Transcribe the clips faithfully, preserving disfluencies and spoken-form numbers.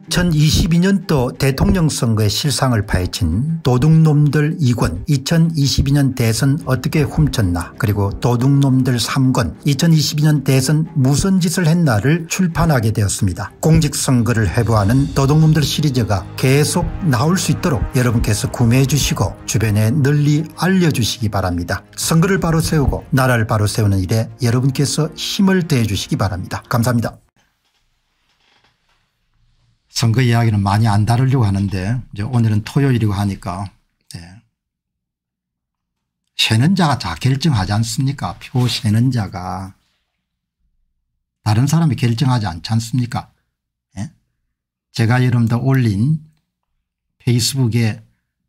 이천이십이 년도 대통령 선거의 실상을 파헤친 도둑놈들 이 권 이천이십이 년 대선 어떻게 훔쳤나 그리고 도둑놈들 삼 권 이천이십이 년 대선 무슨 짓을 했나를 출판하게 되었습니다. 공직선거를 회부하는 도둑놈들 시리즈가 계속 나올 수 있도록 여러분께서 구매해 주시고 주변에 널리 알려주시기 바랍니다. 선거를 바로 세우고 나라를 바로 세우는 일에 여러분께서 힘을 더해 주시기 바랍니다. 감사합니다. 선거 이야기는 많이 안 다루려고 하는데 이제 오늘은 토요일이고 하니까 네. 세는 자가 다 결정하지 않습니까? 표 세는 자가 다른 사람이 결정하지 않지 않습니까? 네? 제가 여러분들 올린 페이스북에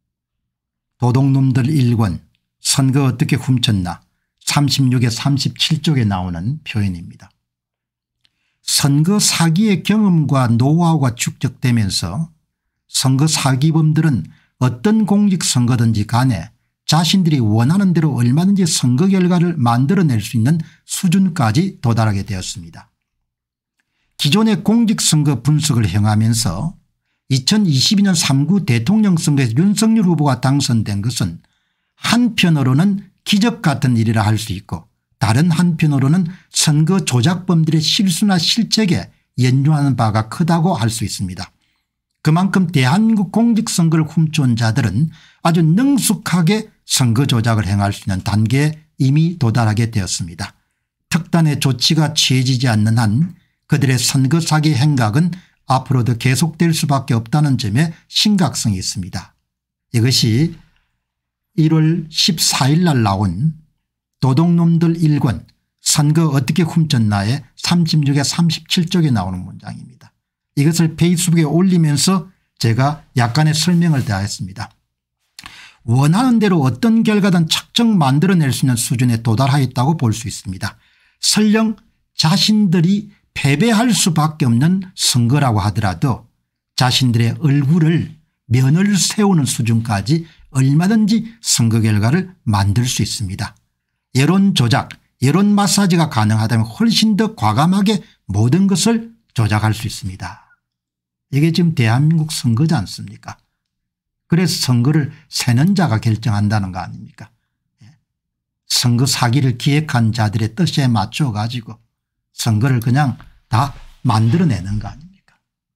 도둑놈들 일 권 선거 어떻게 훔쳤나 삼십육에 삼십칠 쪽에 나오는 표현입니다. 선거 사기의 경험과 노하우가 축적되면서 선거 사기범들은 어떤 공직선거든지 간에 자신들이 원하는 대로 얼마든지 선거 결과를 만들어낼 수 있는 수준까지 도달하게 되었습니다. 기존의 공직선거 분석을 행하면서 이천이십이 년 삼 구 대통령 선거에서 윤석열 후보가 당선된 것은 한편으로는 기적 같은 일이라 할 수 있고 다른 한편으로는 선거 조작범들의 실수나 실책에 연루하는 바가 크다고 할 수 있습니다. 그만큼 대한민국 공직선거를 훔쳐온 자들은 아주 능숙하게 선거 조작을 행할 수 있는 단계에 이미 도달하게 되었습니다. 특단의 조치가 취해지지 않는 한 그들의 선거 사기 행각은 앞으로도 계속될 수밖에 없다는 점에 심각성이 있습니다. 이것이 일월 십사일 날 나온 도둑놈들 일 권 선거 어떻게 훔쳤나에 삼십육에 삼십칠 쪽에 나오는 문장입니다. 이것을 페이스북에 올리면서 제가 약간의 설명을 더했습니다. 원하는 대로 어떤 결과든 착착 만들어낼 수 있는 수준에 도달하였다고 볼 수 있습니다. 설령 자신들이 패배할 수밖에 없는 선거라고 하더라도 자신들의 얼굴을 면을 세우는 수준까지 얼마든지 선거 결과를 만들 수 있습니다. 여론 조작, 여론 마사지가 가능하다면 훨씬 더 과감하게 모든 것을 조작할 수 있습니다. 이게 지금 대한민국 선거지 않습니까? 그래서 선거를 세는 자가 결정한다는 거 아닙니까? 선거 사기를 기획한 자들의 뜻에 맞춰 가지고 선거를 그냥 다 만들어내는 거 아닙니까?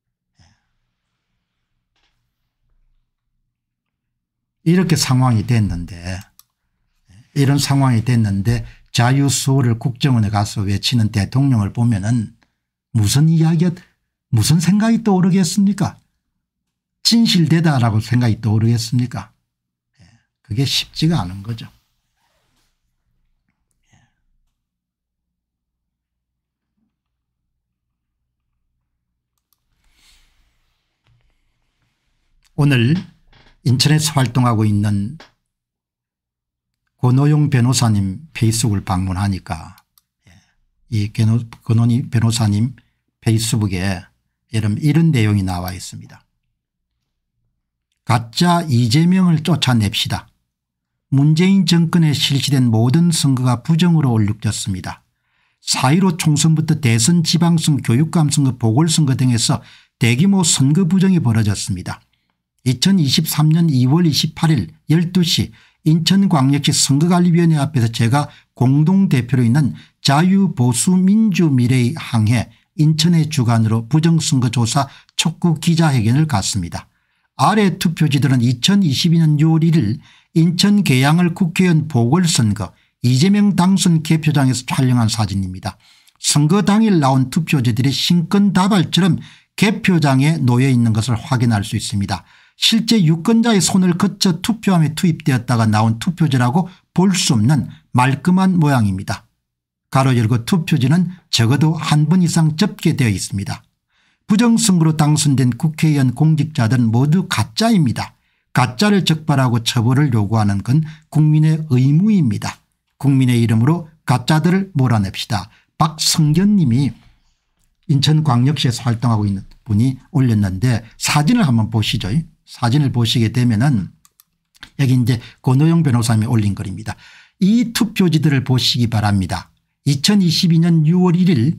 이렇게 상황이 됐는데 이런 상황이 됐는데 자유수호를 국정원에 가서 외치는 대통령을 보면은 무슨 이야기가 무슨 생각이 떠오르겠습니까? 진실되다라고 생각이 떠오르겠습니까? 그게 쉽지가 않은 거죠. 오늘 인천에서 활동하고 있는 권오용 변호사님 페이스북을 방문하니까 이 권오용 변호사님 페이스북에 여러분 이런 내용이 나와 있습니다. 가짜 이재명을 쫓아냅시다. 문재인 정권에 실시된 모든 선거가 부정으로 얼룩졌습니다. 사 일오 총선부터 대선 지방선거 교육감 선거 보궐선거 등에서 대규모 선거 부정이 벌어졌습니다. 이천이십삼 년 이월 이십팔일 열두 시 인천광역시 선거관리위원회 앞에서 제가 공동대표로 있는 자유보수민주미래의 항해 인천의 주관으로 부정선거조사 촉구 기자회견을 갖습니다. 아래 투표지들은 이천이십이 년 유월 일일 인천 계양을 국회의원 보궐선거 이재명 당선 개표장에서 촬영한 사진입니다. 선거 당일 나온 투표지들이 신권다발처럼 개표장에 놓여 있는 것을 확인할 수 있습니다. 실제 유권자의 손을 거쳐 투표함에 투입되었다가 나온 투표지라고 볼 수 없는 말끔한 모양입니다. 가로 열고 투표지는 적어도 한 번 이상 접게되어 있습니다. 부정선거로 당선된 국회의원 공직자들은 모두 가짜입니다. 가짜를 적발하고 처벌을 요구하는 건 국민의 의무입니다. 국민의 이름으로 가짜들을 몰아냅시다. 박성견 님이 인천광역시에서 활동하고 있는 분이 올렸는데 사진을 한번 보시죠. 사진을 보시게 되면은 여기 이제 권오용 변호사님이 올린 글입니다. 이 투표지들을 보시기 바랍니다. 이천이십이 년 유월 일일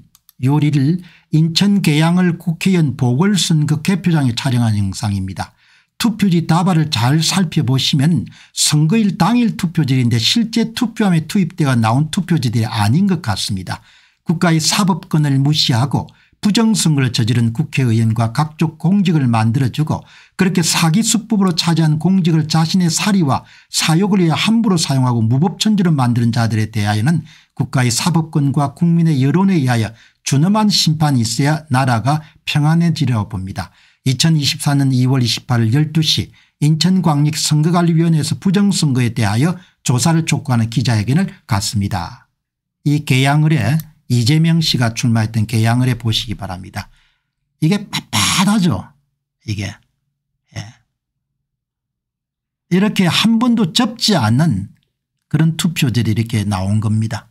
유월 일 일 인천 계양을 국회의원 보궐선거 개표장에 촬영한 영상입니다. 투표지 다발을 잘 살펴보시면 선거일 당일 투표지인데 실제 투표함에 투입되어 나온 투표지들이 아닌 것 같습니다. 국가의 사법권을 무시하고 부정선거를 저지른 국회의원과 각종 공직을 만들어주고 그렇게 사기 수법으로 차지한 공직을 자신의 사리와 사욕을 위해 함부로 사용하고 무법천지로 만드는 자들에 대하여는 국가의 사법권과 국민의 여론에 의하여 준엄한 심판이 있어야 나라가 평안해지려고 봅니다. 이천이십사 년 이월 이십팔일 열두 시 인천광역선거관리위원회에서 부정선거에 대하여 조사를 촉구하는 기자회견을 갖습니다. 이 계양을에 이재명 씨가 출마했던 계양을에 보시기 바랍니다. 이게 빳빳하죠. 이게. 예. 이렇게 한 번도 접지 않는 그런 투표들이 이렇게 나온 겁니다.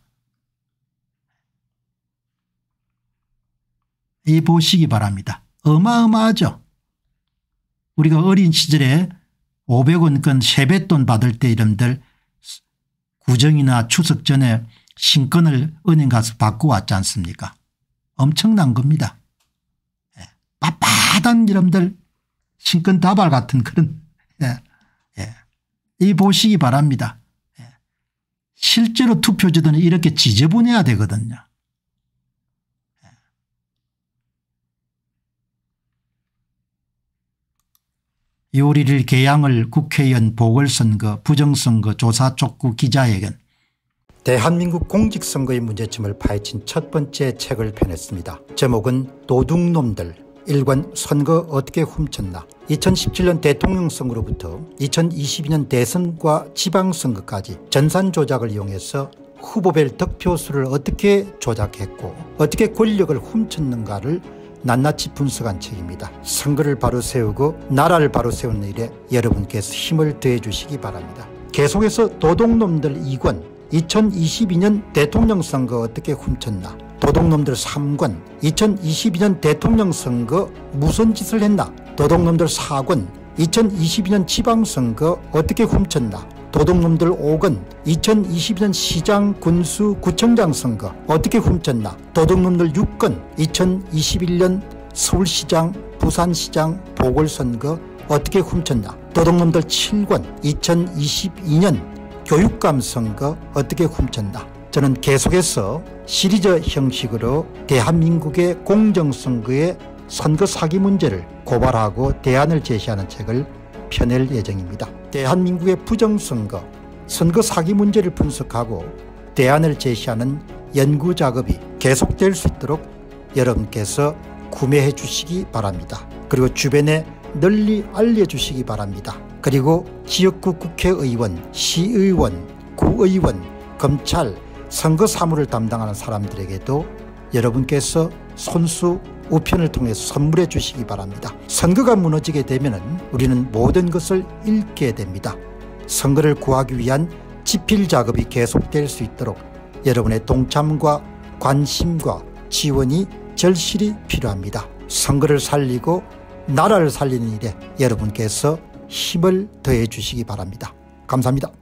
이 보시기 바랍니다. 어마어마하죠. 우리가 어린 시절에 오백 원권 세뱃돈 받을 때 이름들 구정이나 추석 전에 신권을 은행 가서 받고 왔지 않습니까? 엄청난 겁니다. 예. 빳빳한 이름들 신권 다발 같은 그런 예. 예. 이 보시기 바랍니다. 예. 실제로 투표지들은 이렇게 지저분해야 되거든요. 유월 일 일 계양을 국회의원 보궐선거 부정선거 조사 촉구 기자회견. 대한민국 공직선거의 문제점을 파헤친 첫 번째 책을 펴냈습니다. 제목은 도둑놈들 일권 선거 어떻게 훔쳤나. 이천십칠 년 대통령 선거로부터 이천이십이 년 대선과 지방선거까지 전산 조작을 이용해서 후보별 득표수를 어떻게 조작했고 어떻게 권력을 훔쳤는가를 낱낱이 분석한 책입니다. 선거를 바로 세우고 나라를 바로 세우는 일에 여러분께서 힘을 더해 주시기 바랍니다. 계속해서 도둑놈들 이 권 이천이십이 년 대통령 선거 어떻게 훔쳤나. 도둑놈들 삼 권 이천이십이 년 대통령 선거 무슨 짓을 했나. 도둑놈들 사 권 이천이십이 년 지방선거 어떻게 훔쳤나. 도둑놈들 오 권 이천이십이 년 시장 군수 구청장 선거 어떻게 훔쳤나. 도둑놈들 육 권 이천이십일 년 서울시장 부산시장 보궐선거 어떻게 훔쳤나. 도둑놈들 칠 권 이천이십이 년 교육감 선거 어떻게 훔쳤나. 저는 계속해서 시리즈 형식으로 대한민국의 공정선거의 선거 사기 문제를 고발하고 대안을 제시하는 책을 펴낼 예정입니다. 대한민국의 부정선거, 선거 사기 문제를 분석하고 대안을 제시하는 연구작업이 계속될 수 있도록 여러분께서 구매해 주시기 바랍니다. 그리고 주변에 널리 알려주시기 바랍니다. 그리고 지역구 국회의원, 시의원, 구의원, 검찰, 선거 사무를 담당하는 사람들에게도 여러분께서 손수 우편을 통해서 선물해 주시기 바랍니다. 선거가 무너지게 되면 우리는 모든 것을 잃게 됩니다. 선거를 구하기 위한 지필 작업이 계속될 수 있도록 여러분의 동참과 관심과 지원이 절실히 필요합니다. 선거를 살리고 나라를 살리는 일에 여러분께서 힘을 더해 주시기 바랍니다. 감사합니다.